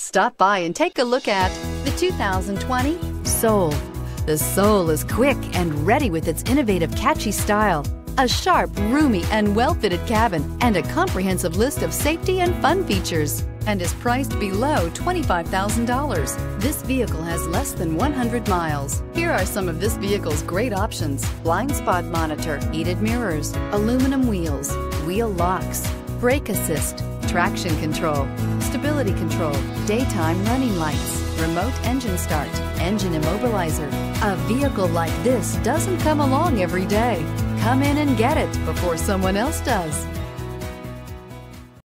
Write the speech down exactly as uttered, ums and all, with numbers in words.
Stop by and take a look at the two thousand twenty Soul. The Soul is quick and ready with its innovative, catchy style, a sharp, roomy, and well-fitted cabin, and a comprehensive list of safety and fun features, and is priced below twenty-five thousand dollars. This vehicle has less than one hundred miles. Here are some of this vehicle's great options: blind spot monitor, heated mirrors, aluminum wheels, wheel locks, brake assist, traction control, stability control, daytime running lights, remote engine start, engine immobilizer. A vehicle like this doesn't come along every day. Come in and get it before someone else does.